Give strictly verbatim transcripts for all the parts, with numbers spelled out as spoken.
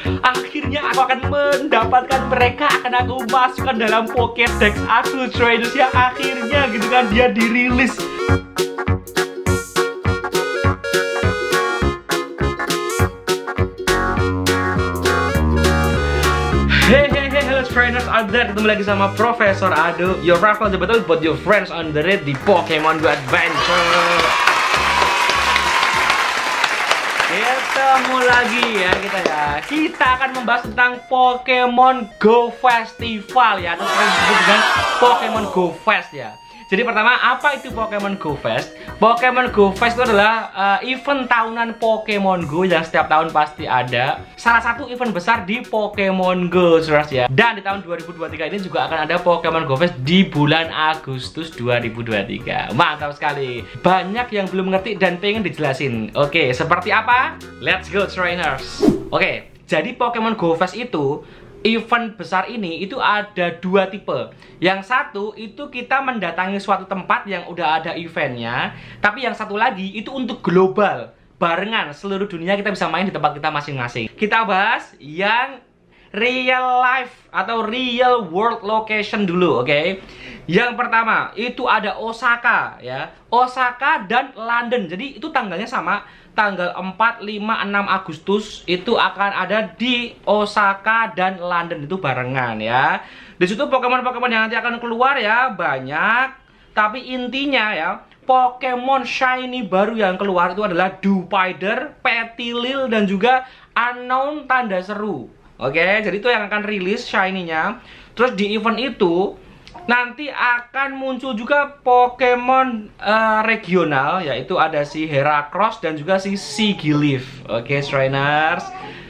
Akhirnya aku akan mendapatkan mereka, akan aku masukkan dalam Pokédex aku, trainers ya. Akhirnya gitu kan, dia dirilis. Hey hey hey, hello trainers out there, ketemu lagi sama Profesor Ado, your rival the battle but your friends on the red di Pokemon Go Adventure. Ketemu lagi ya kita ya. Kita akan membahas tentang Pokemon Go Festival ya, atau sering disebut dengan Pokemon Go Fest ya. Jadi pertama, apa itu Pokemon Go Fest? Pokemon Go Fest itu adalah uh, event tahunan Pokemon Go yang setiap tahun pasti ada. Salah satu event besar di Pokemon Go, saudara ya. Dan di tahun dua ribu dua puluh tiga ini juga akan ada Pokemon Go Fest di bulan Agustus dua ribu dua puluh tiga. Mantap sekali. Banyak yang belum ngerti dan pengen dijelasin. Oke, seperti apa? Let's go, trainers. Oke, jadi Pokemon Go Fest itu, event besar ini itu ada dua tipe. Yang satu itu kita mendatangi suatu tempat yang udah ada eventnya, tapi yang satu lagi itu untuk global, barengan seluruh dunia kita bisa main di tempat kita masing-masing. Kita bahas yang real life atau real world location dulu, oke? Okay? Yang pertama itu ada Osaka ya, Osaka dan London. Jadi itu tanggalnya sama, tanggal empat, lima, enam Agustus itu akan ada di Osaka dan London, itu barengan ya. Di situ Pokemon-Pokemon yang nanti akan keluar ya banyak, tapi intinya ya Pokemon shiny baru yang keluar itu adalah Dewpider, Petilil dan juga Unknown tanda seru. Oke, jadi itu yang akan rilis shiny-nya. Terus di event itu nanti akan muncul juga Pokemon uh, regional, yaitu ada si Heracross dan juga si Sigilyph. Oke, trainers.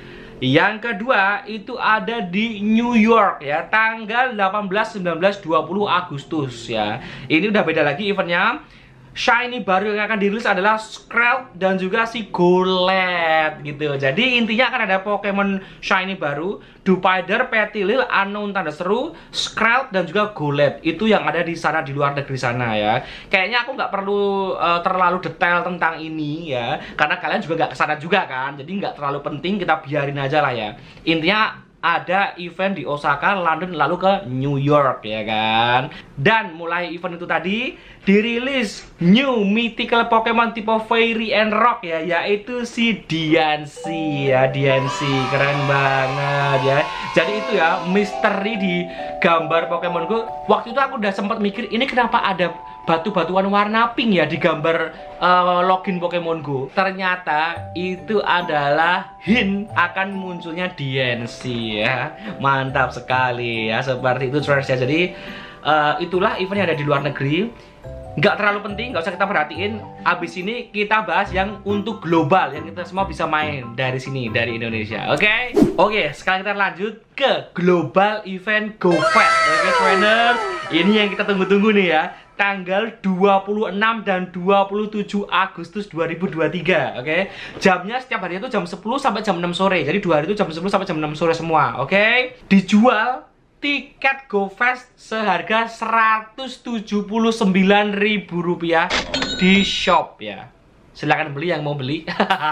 Yang kedua itu ada di New York ya, tanggal delapan belas, sembilan belas, dua puluh Agustus ya. Ini udah beda lagi eventnya. Shiny baru yang akan dirilis adalah Skrelp dan juga si Golett gitu. Jadi intinya akan ada Pokemon shiny baru, Dewpider, Petilil, Unknown tanda seru, Skrelp dan juga Golett. Itu yang ada di sana, di luar negeri sana ya. Kayaknya aku nggak perlu uh, terlalu detail tentang ini ya, karena kalian juga nggak kesana juga kan. Jadi nggak terlalu penting, kita biarin aja lah ya. Intinya ada event di Osaka, London, lalu ke New York ya kan. Dan mulai event itu tadi dirilis new mythical Pokemon tipe Fairy and Rock ya, yaitu si Diancie ya. Diancie keren banget ya. Jadi itu ya misteri di gambar Pokemon Go. Waktu itu aku udah sempat mikir, ini kenapa ada batu-batuan warna pink ya di gambar uh, login Pokemon Go. Ternyata itu adalah hint akan munculnya Diancie ya. Mantap sekali ya, seperti itu trainers ya. Jadi uh, itulah event yang ada di luar negeri. Nggak terlalu penting, nggak usah kita perhatiin. Abis ini kita bahas yang untuk global, yang kita semua bisa main dari sini, dari Indonesia. Oke? Okay? Oke, okay, sekarang kita lanjut ke global event Go Fest. Oke, okay, trainers. Ini yang kita tunggu-tunggu nih ya, tanggal dua puluh enam dan dua puluh tujuh Agustus dua ribu dua puluh tiga. Oke, okay? Jamnya setiap hari itu jam sepuluh sampai jam enam sore. Jadi dua hari itu jam sepuluh sampai jam enam sore semua. Oke, okay? Dijual tiket Go Fest seharga seratus tujuh puluh sembilan ribu rupiah di shop ya. Silahkan beli yang mau beli.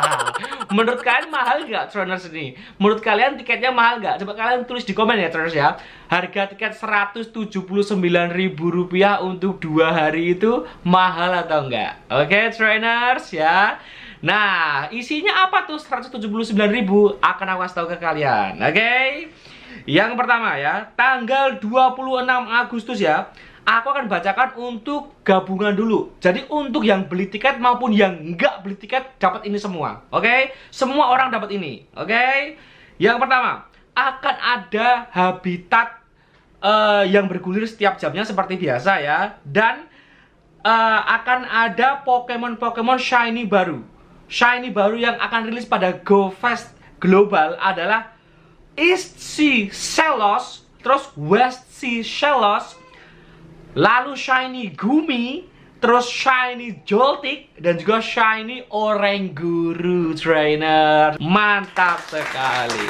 Menurut kalian mahal nggak trainers ini? Menurut kalian tiketnya mahal nggak? Coba kalian tulis di komen ya trainers ya. Harga tiket seratus tujuh puluh sembilan ribu rupiah untuk dua hari itu mahal atau enggak? Oke, okay, trainers ya. Nah, isinya apa tuh seratus tujuh puluh sembilan ribu? Akan aku kasih tahu ke kalian. Oke. Okay? Yang pertama ya, tanggal dua puluh enam Agustus ya, aku akan bacakan untuk gabungan dulu. Jadi untuk yang beli tiket maupun yang nggak beli tiket dapat ini semua. Oke? Okay? Semua orang dapat ini. Oke? Okay? Yang pertama, akan ada habitat uh, yang bergulir setiap jamnya seperti biasa ya. Dan uh, akan ada Pokemon-Pokemon shiny baru. Shiny baru yang akan rilis pada Go Fest Global adalah East Sea Shellos, terus West Sea Shellos, lalu shiny Gumi, terus shiny Joltik, dan juga shiny Oranguru trainer. Mantap sekali.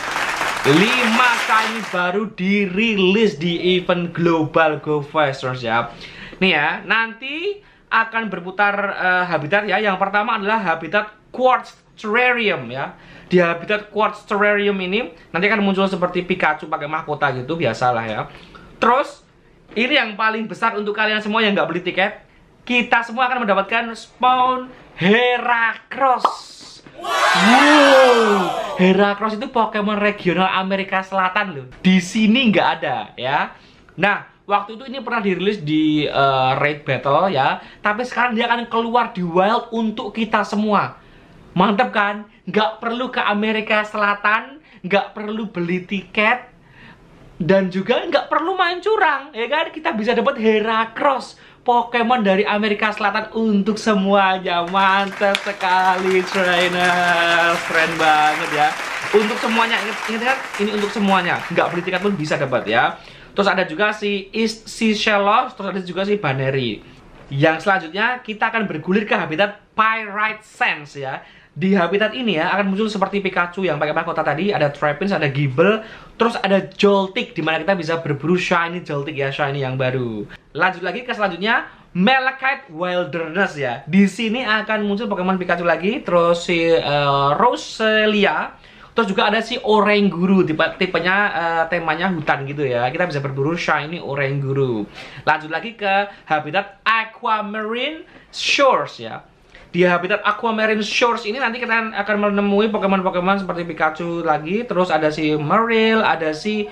lima shiny baru dirilis di event Global Go Fest ya. Nih ya, nanti akan berputar uh, habitat ya. Yang pertama adalah habitat Quartz Terrarium ya. Di habitat Quartz Terrarium ini nanti akan muncul seperti Pikachu pakai mahkota gitu, biasalah ya. Terus ini yang paling besar untuk kalian semua yang nggak beli tiket, kita semua akan mendapatkan spawn Heracross. Wow, Heracross itu Pokemon regional Amerika Selatan loh. Di sini nggak ada ya. Nah, waktu itu ini pernah dirilis di uh, Raid Battle ya, tapi sekarang dia akan keluar di Wild untuk kita semua. Mantap kan? Nggak perlu ke Amerika Selatan, nggak perlu beli tiket, dan juga nggak perlu main curang, ya kan? Kita bisa dapat Heracross, Pokemon dari Amerika Selatan untuk semuanya. Mantap sekali, trainer, keren banget ya. Untuk semuanya, ingat, ingat kan? Ini untuk semuanya, nggak beli tiket pun bisa dapat ya. Terus ada juga si East Seychelles, terus ada juga si Baneri. Yang selanjutnya kita akan bergulir ke habitat Pyrite Sands ya. Di habitat ini ya akan muncul seperti Pikachu yang pakai mahkota tadi, ada Trapinch, ada Gible, terus ada Joltik di mana kita bisa berburu shiny Joltik ya, shiny yang baru. Lanjut lagi ke selanjutnya, Malachite Wilderness ya. Di sini akan muncul Pokemon Pikachu lagi, terus si uh, Roselia, terus juga ada si Oranguru, tipe tipenya uh, temanya hutan gitu ya. Kita bisa berburu shiny Oranguru. Lanjut lagi ke habitat Aquamarine Shores ya. Di habitat Aquamarine Shores ini nanti kita akan menemui Pokemon-Pokemon seperti Pikachu lagi. Terus ada si Marill, ada si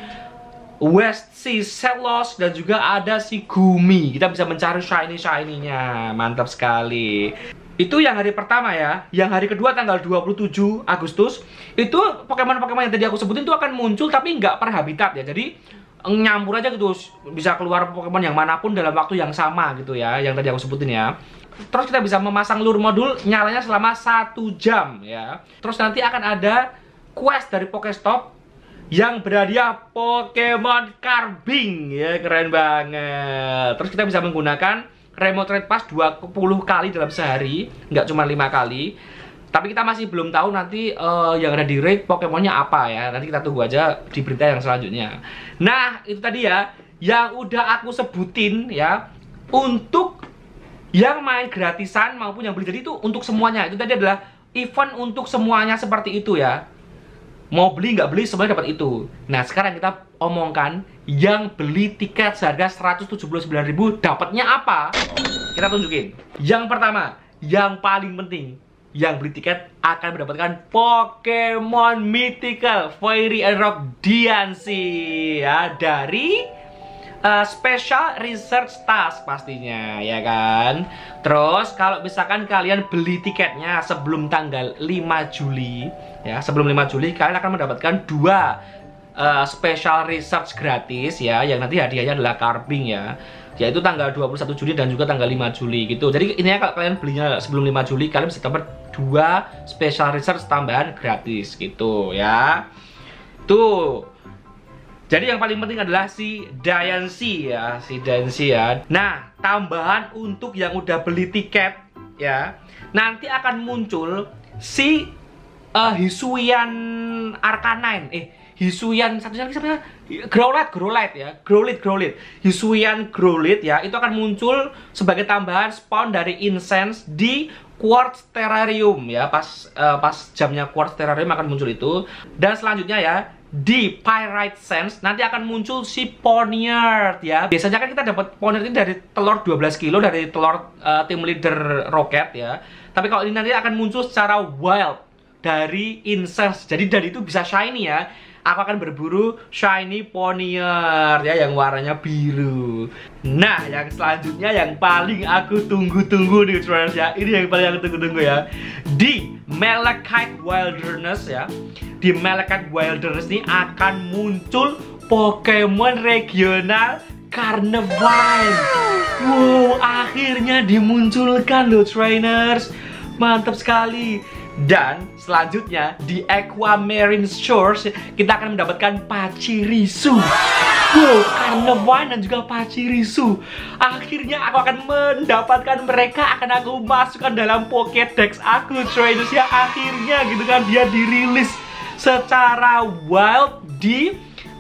West Sea Celos, dan juga ada si Gumi. Kita bisa mencari shiny-shiny-nya. Mantap sekali. Itu yang hari pertama ya. Yang hari kedua tanggal dua puluh tujuh Agustus, itu Pokemon-Pokemon yang tadi aku sebutin itu akan muncul tapi nggak per habitat ya. Jadi nyampur aja gitu, bisa keluar Pokemon yang manapun dalam waktu yang sama gitu ya, yang tadi aku sebutin ya. Terus kita bisa memasang lure modul, nyalanya selama satu jam ya. Terus nanti akan ada quest dari Pokestop yang berhadiah Pokemon Carbing ya, keren banget. Terus kita bisa menggunakan Remote Trade Pass dua puluh kali dalam sehari, nggak cuma lima kali. Tapi kita masih belum tahu nanti uh, yang ada di raid Pokemonnya apa ya. Nanti kita tunggu aja di berita yang selanjutnya. Nah, itu tadi ya yang udah aku sebutin ya, untuk yang main gratisan maupun yang beli. Jadi itu untuk semuanya. Itu tadi adalah event untuk semuanya seperti itu ya. Mau beli nggak beli semuanya dapat itu. Nah, sekarang kita omongkan yang beli tiket seharga seratus tujuh puluh sembilan ribu dapatnya apa? Kita tunjukin. Yang pertama, yang paling penting, yang beli tiket akan mendapatkan Pokemon Mythical Fairy and Rock Diancie ya, dari Uh, Special Research Task pastinya ya kan. Terus kalau misalkan kalian beli tiketnya sebelum tanggal lima Juli ya, sebelum lima Juli kalian akan mendapatkan dua uh, Special Research gratis ya, yang nanti hadiahnya adalah Carbing ya, yaitu tanggal dua puluh satu Juli dan juga tanggal lima Juli gitu. Jadi ini ya, kalau kalian belinya sebelum lima Juli kalian bisa dapat dua Special Research tambahan gratis gitu ya. Tuh. Jadi yang paling penting adalah si Diancie ya, si Diancie ya. Nah, tambahan untuk yang udah beli tiket ya, nanti akan muncul si uh, Hisuian Arcanine, eh Hisuian satunya lagi siapa? Growlithe, Growlithe ya, Growlithe, Growlithe. Hisuian Growlithe ya, itu akan muncul sebagai tambahan spawn dari Incense di Quartz Terrarium ya, pas uh, pas jamnya Quartz Terrarium akan muncul itu. Dan selanjutnya ya, di Pyrite Sands nanti akan muncul si Poniard ya. Biasanya kan kita dapat Poniard ini dari telur dua belas kilo dari telur uh, tim leader Rocket ya. Tapi kalau ini nanti akan muncul secara wild dari Incense. Jadi dari itu bisa shiny ya. Aku akan berburu shiny Poniard ya, yang warnanya biru. Nah, yang selanjutnya yang paling aku tunggu-tunggu nih friends ya. Ini yang paling aku tunggu-tunggu ya. Di Malachite Wilderness ya. Di Malachite Wilderness ini akan muncul Pokemon regional Carnivine. Wow, akhirnya dimunculkan loh trainers. Mantap sekali. Dan selanjutnya di Aquamarine Shores kita akan mendapatkan Pachirisu. Wow, Carnivine dan juga Pachirisu. Akhirnya aku akan mendapatkan mereka, akan aku masukkan dalam Pokédex aku trainers ya. Akhirnya gitu kan, dia dirilis secara wild di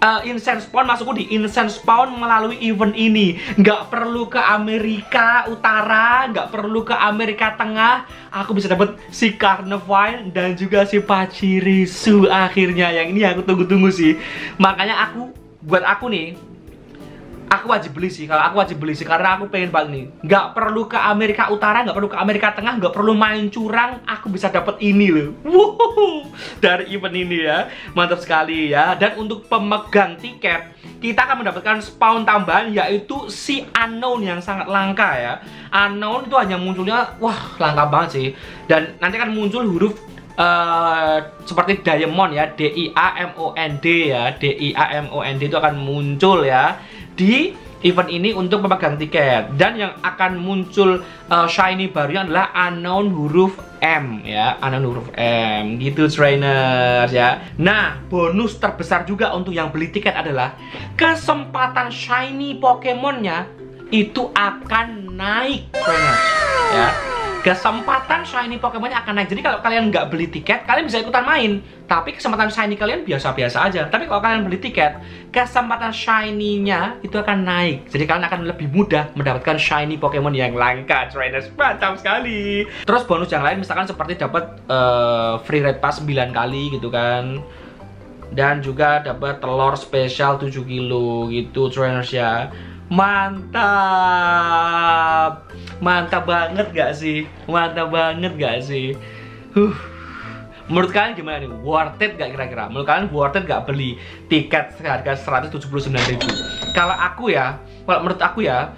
uh, instant spawn, masukku di instant spawn melalui event ini. Nggak perlu ke Amerika Utara, nggak perlu ke Amerika Tengah. Aku bisa dapat si Carnivine dan juga si Pachirisu akhirnya. Yang ini aku tunggu-tunggu sih. Makanya aku, buat aku nih, aku wajib beli sih. Kalau aku wajib beli sih karena aku pengen banget nih. Nggak perlu ke Amerika Utara, nggak perlu ke Amerika Tengah, nggak perlu main curang. Aku bisa dapat ini loh. Wuhu, dari event ini ya, mantap sekali ya. Dan untuk pemegang tiket, kita akan mendapatkan spawn tambahan yaitu si unknown yang sangat langka ya. Unknown itu hanya munculnya, wah langka banget sih. Dan nanti akan muncul huruf Uh, seperti diamond ya, D I A M O N D ya, D I A M O N D itu akan muncul ya di event ini untuk pemegang tiket. Dan yang akan muncul uh, shiny barunya adalah unknown huruf M ya, unknown huruf M gitu trainers ya. Nah, bonus terbesar juga untuk yang beli tiket adalah kesempatan shiny Pokemonnya itu akan naik trainers ya. Kesempatan shiny Pokemonnya akan naik. Jadi kalau kalian nggak beli tiket, kalian bisa ikutan main. Tapi kesempatan shiny kalian biasa-biasa aja. Tapi kalau kalian beli tiket, kesempatan shiny-nya itu akan naik. Jadi kalian akan lebih mudah mendapatkan shiny Pokemon yang langka, trainers. Mantap sekali. Terus bonus yang lain misalkan seperti dapat uh, free raid pass sembilan kali gitu kan. Dan juga dapat telur spesial tujuh kilo gitu trainers ya. Mantap. Mantap banget gak sih? Mantap banget gak sih? Huh. Menurut kalian gimana nih? Worth it gak kira-kira? Menurut kalian worth it gak beli tiket seharga seratus tujuh puluh sembilan ribu? Kalau aku ya, kalau menurut aku ya,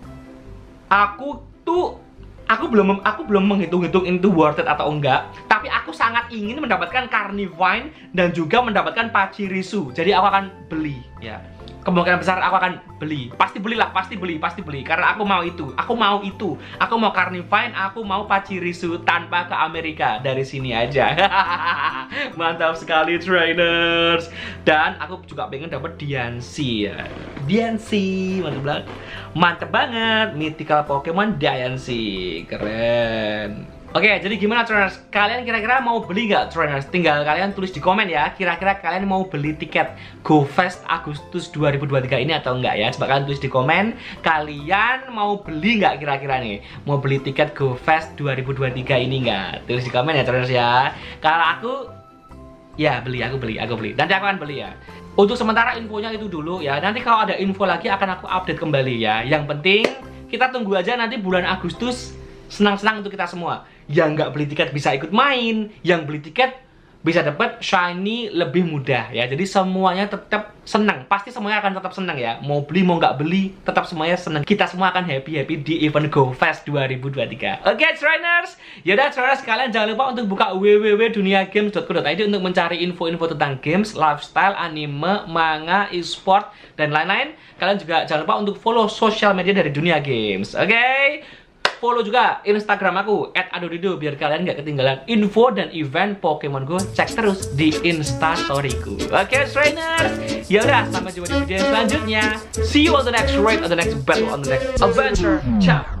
aku tuh Aku belum aku belum menghitung-hitung itu worth it atau enggak. Tapi aku sangat ingin mendapatkan Carnivine dan juga mendapatkan Pachirisu. Jadi aku akan beli ya. Kemungkinan besar aku akan beli. Pasti belilah, pasti beli, pasti beli. Karena aku mau itu. Aku mau itu. Aku mau Carnivine, aku mau Pachirisu tanpa ke Amerika. Dari sini aja. Mantap sekali trainers. Dan aku juga pengen dapat Diancie ya. Diancie, mantap banget. Mantap banget. Mythical Pokemon Diancie. Keren. Oke, jadi gimana trainers? Kalian kira-kira mau beli nggak trainers? Tinggal kalian tulis di komen ya. Kira-kira kalian mau beli tiket GoFest Agustus dua ribu dua puluh tiga ini atau enggak ya? Coba kalian tulis di komen. Kalian mau beli nggak kira-kira nih? Mau beli tiket GoFest dua ribu dua puluh tiga ini nggak? Tulis di komen ya trainers ya. Kalau aku, ya beli, aku beli, aku beli. Nanti aku akan beli ya. Untuk sementara infonya itu dulu ya. Nanti kalau ada info lagi akan aku update kembali ya. Yang penting kita tunggu aja nanti bulan Agustus. Senang-senang untuk kita semua. Yang nggak beli tiket bisa ikut main, yang beli tiket bisa dapat shiny lebih mudah ya. Jadi semuanya tetap senang. Pasti semuanya akan tetap senang ya. Mau beli mau nggak beli, tetap semuanya senang. Kita semua akan happy-happy di event GoFest dua ribu dua puluh tiga. Oke okay, trainers, yaudah trainers kalian jangan lupa untuk buka w w w titik dunia games titik co titik i d untuk mencari info-info tentang games, lifestyle, anime, manga, e-sport dan lain-lain. Kalian juga jangan lupa untuk follow sosial media dari Dunia Games. Oke? Okay? Follow juga Instagram aku at adodido biar kalian gak ketinggalan info dan event Pokemon Go. Cek terus di Instastoryku. Oke okay, trainers, yaudah sampai jumpa di video selanjutnya. See you on the next raid, on the next battle, on the next adventure. Ciao.